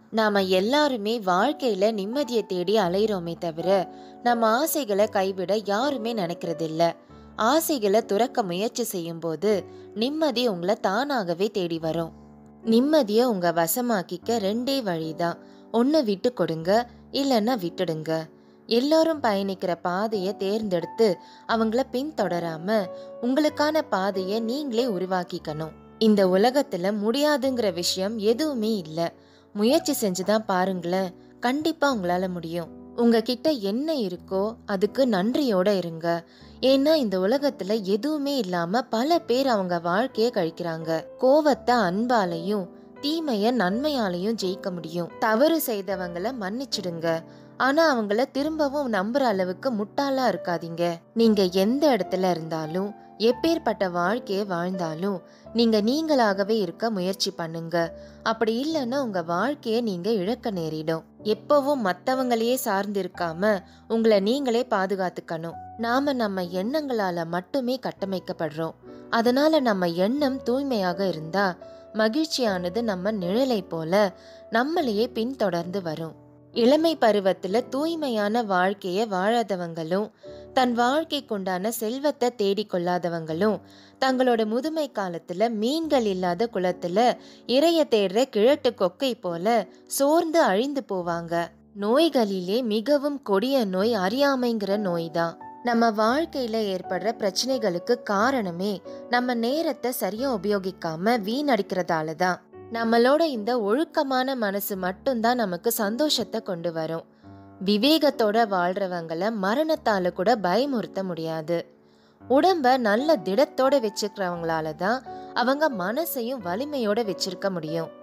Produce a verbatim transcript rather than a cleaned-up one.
நாம எல்லாருமே வாழ்க்கையில நிம்மதியை தேடி அலையிறோமே தவிர நம்ம ஆசைகளை கைவிட யாருமே நினைக்கிறது இல்ல. ஆசைகளை துறக்க முயற்சி செய்யும் போது நிம்மதி உங்களை தானாகவே தேடி வரும். நிம்மதியை உங்க வசமாக்கிக்க ரெண்டே வழிதான். ஒன்னு விட்டு கொடுங்க, இல்லைன்னா விட்டுடுங்க. எல்லாரும் பயணிக்கிற பாதையை தேர்ந்தெடுத்து அவங்கள பின்தொடராம உங்களுக்கான பாதையை நீங்களே உருவாக்கிக்கணும். இந்த உலகத்துல முடியாதுங்கிற விஷயம் எதுவுமே இல்ல. முயற்சி செஞ்சுதான் பாருங்களேன், கண்டிப்பா உங்களால முடியும். உங்ககிட்ட என்ன இருக்கோ அதுக்கு நன்றியோட இருங்க. ஏன்னா இந்த உலகத்துல எதுவுமே இல்லாம பல பேர் அவங்க வாழ்க்கைய கழிக்கிறாங்க. கோவத்தை அன்பாலையும் தீமைய நன்மையாலையும் ஜெயிக்க முடியும். தவறு செய்தவங்களை மன்னிச்சிடுங்க, ஆனா அவங்கள திரும்பவும் நம்புற அளவுக்கு முட்டாளா இருக்காதீங்க. நீங்க எந்த இடத்துல இருந்தாலும் எப்பேற்பட்ட வாழ்க்கைய வாழ்ந்தாலும் நீங்க நீங்களாகவே இருக்க முயற்சி பண்ணுங்க. அப்படி இல்லைன்னா உங்க வாழ்க்கைய நீங்க இழக்க நேரிடும். எப்பவும் மத்தவங்களையே சார்ந்து இருக்காம உங்களை நீங்களே பாதுகாத்துக்கணும். நாம நம்ம எண்ணங்களால மட்டுமே கட்டமைக்கப்படுறோம். அதனால நம்ம எண்ணம் தூய்மையாக இருந்தா மகிழ்ச்சியானது நம்ம நிழலை போல நம்மளையே பின்தொடர்ந்து வரும். இளமை பருவத்துல தூய்மையான வாழ்க்கைய வாழாதவங்களும் தன் வாழ்க்கைக்குண்டான செல்வத்தை தேடிக்கொள்ளாதவங்களும் தங்களோட முதுமை காலத்துல மீன்கள் இல்லாத குளத்துல இறைய தேடுற கிழட்டு கொக்கை போல சோர்ந்து அழிந்து போவாங்க. நோய்களிலே மிகவும் கொடிய நோய் அறியாமைங்கிற நோய் தான். நம்ம வாழ்க்கையில ஏற்படுற பிரச்சனைகளுக்கு காரணமே நம்ம நேரத்தை சரியா உபயோகிக்காம வீணடிக்கிறதால தான். நம்மளோட இந்த ஒழுக்கமான மனசு மட்டும்தான் நமக்கு சந்தோஷத்தை கொண்டு வரும். விவேகத்தோட வாழ்றவங்கள மரணத்தால கூட பயமுறுத்த முடியாது. உடம்ப நல்ல திடத்தோட வச்சுக்கிறவங்களால தான் அவங்க மனசையும் வலிமையோட வச்சிருக்க முடியும்.